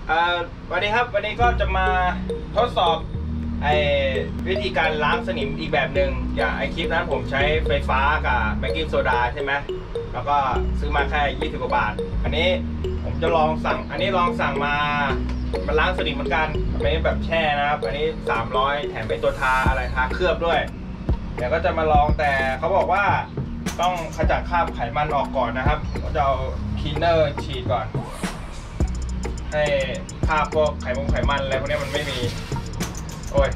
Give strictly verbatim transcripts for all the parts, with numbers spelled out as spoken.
วันนี้ครับวันนี้ก็จะมาทดสอบไอ้วิธีการล้างสนิมอีกแบบหนึ่งอย่างไอคลิปนั้นผมใช้ไฟฟ้ากับเบกกิ้งโซดาใช่ไหมแล้วก็ซื้อมาแค่ยี่สิบกว่าบาทอันนี้ผมจะลองสั่งอันนี้ลองสั่งมามันล้างสนิมเหมือนกันอันนี้แบบแช่นะครับอันนี้สามร้อยแถมเป็นตัวทาอะไรทาเคลือบด้วยเดี๋ยวก็จะมาลองแต่เขาบอกว่าต้องขจัดคราบไขมันออกก่อนนะครับก็จะเอาคลีนเนอร์ฉีดก่อนให้คราบพวกไขมันไขมันอะไรพวกนี้มันไม่มีโอ้ย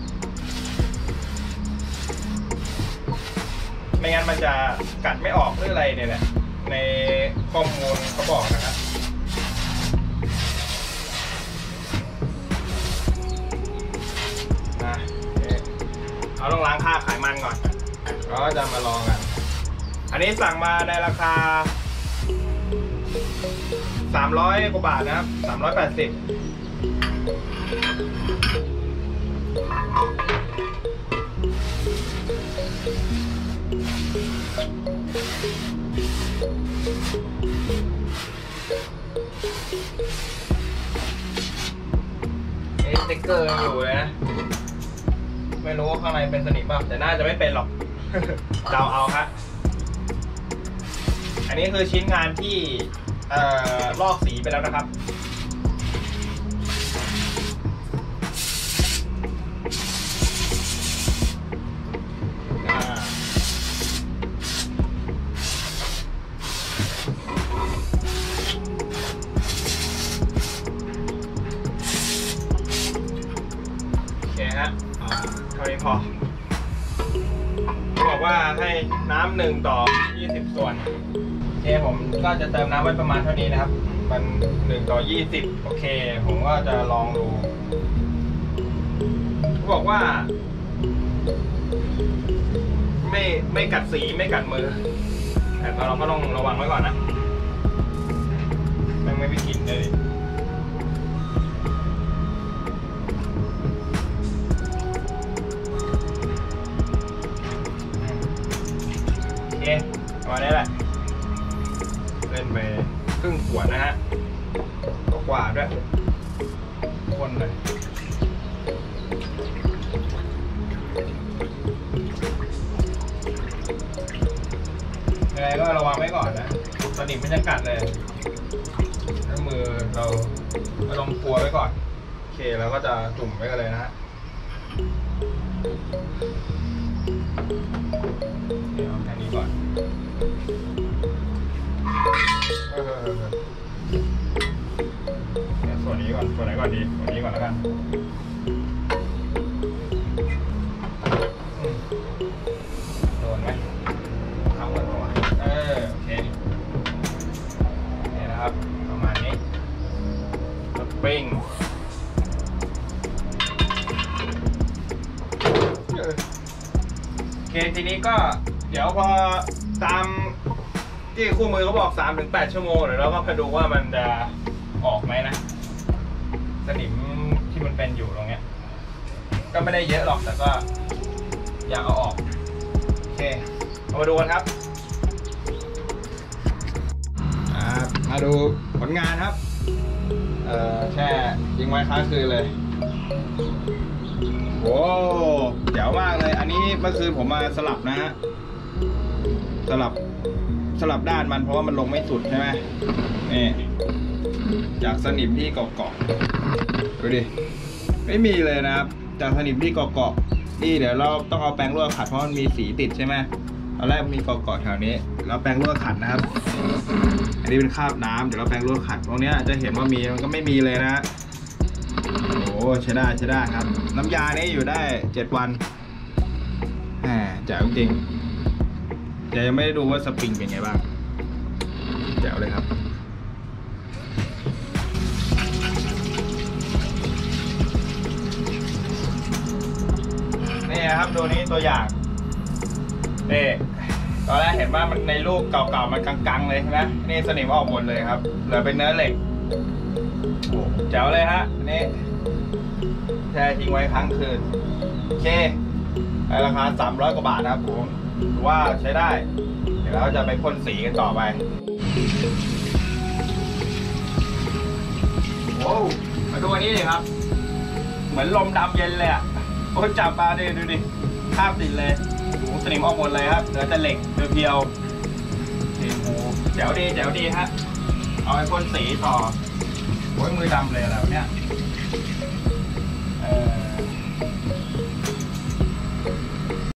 ไม่งั้นมันจะกัดไม่ออกหรืออะไรเนี่ยแหละในข้อมูลเขาบอกนะครับนะเอาต้องล้างคราบไขมันก่อนแล้วก็จะมาลองกันอันนี้สั่งมาในราคาสามร้อยกว่าบาทนะครับสามร้อยแปดสิบสติ๊กเกอร์อยู่เลยนะไม่รู้ว่าข้างในเป็นสนิมป่ะแต่น่าจะไม่เป็นหรอก เดาเอาฮะอันนี้คือชิ้นงานที่เอ่อลอกสีไปแล้วนะครับโอเคฮะเท่านี้พอบอกว่าให้น้ำหนึ่งต่อยี่สิบส่วนโอเคผมก็จะเติมน้ำไว้ประมาณเท่านี้นะครับมันหนึ่งต่อยี่สิบโอเคผมก็จะลองดูเขาบอกว่าไม่ไม่กัดสีไม่กัดมือแต่เราก็ต้องระวังไว้ก่อนนะมันไม่มีกลิ่นเลยโอเคประมาณนี้แหละเล่นไปครึ่งขวดนะฮะก็กว่าด้วยคนเลยยังไงก็ระวังไว้ก่อนนะสนิมมันจะกัดเลยถ้ามือเราก็ต้องกลัวไว้ก่อนโอเคเราก็จะจุ่มไว้กันเลยนะฮะเดี๋ยวเอาแค่นี้ก่อนเออเดี๋ยวส่วนนี้ก่อนส่วนไหนก่อนดีส่วนนี้ก่อนแล้วกันโดนไหมทำก่อนก่อนเออโอเคนี่นะครับประมาณนี้สปริงโอเคทีนี้ก็เดี๋ยวพอตามที่คู่มือเขาบอก สามถึงแปด ชั่วโมงเดี๋ยวเราก็ไปดูว่ามันจะออกไหมนะสนิมที่มันเป็นอยู่ตรงเนี้ยก็ไม่ได้เยอะหรอกแต่ก็อยากเอาออกโอเคเอามาดูกันครับมาดูผลงานครับเอ่อแช่ยิงไว้ค้างคืนเลยโอ้เจ๋วมากเลยอันนี้เมื่อคืนผมมาสลับนะฮะสลับสลับด้านมันเพราะว่ามันลงไม่สุดใช่ไหมนี่จากสนิมที่เกาะๆดูดิไม่มีเลยนะครับจากสนิมที่เกาะๆนี่เดี๋ยวเราต้องเอาแปรงลวดขัดเพราะมันมีสีติดใช่ไหมตอนแรกมีเกาะๆแถวนี้เราแปรงลวดขัดนะครับอันนี้เป็นคราบน้ำเดี๋ยวเราแปรงลวดขัดตรงนี้จะเห็นว่ามีมันก็ไม่มีเลยนะโอ้ใช้ได้ใช้ได้ครับน้ำยานี้อยู่ได้เจ็ดวันแหมแจ๋วจริงแต่ยังไม่ได้ดูว่าสปริงเป็นไงบ้างแจ๋วเลยครับนี่นะครับดูนี้ตัวอย่างนี่ตอนแรกเห็นว่ามันในรูปเก่าๆมันกังๆเลยใช่ไหมนี่สนิมออกหมดเลยครับเหลือเป็นเนื้อเหล็กโอ้แจ๋วเลยฮะนี่แช่ทิ้งไว้ค้างคืนโอเคราคาสามร้อยกว่าบาทนะครับผมถือว่าใช้ได้เดี๋ยวเราจะไปพ่นสีกันต่อไปโอ้อ้มาดูอันนี้เลยครับเหมือนลมดำเย็นเลยอ่ะโอ้จับมาดิดูดิคาบติดเลยโอ้สนิมออกหมดเลยครับเหลือแต่เหล็กเพียวๆนี่โอ้แจ๋วดีแจ๋วดีฮะเอาไปพ่นสีต่อโอ้ยมือดำเลยแล้วเนี่ย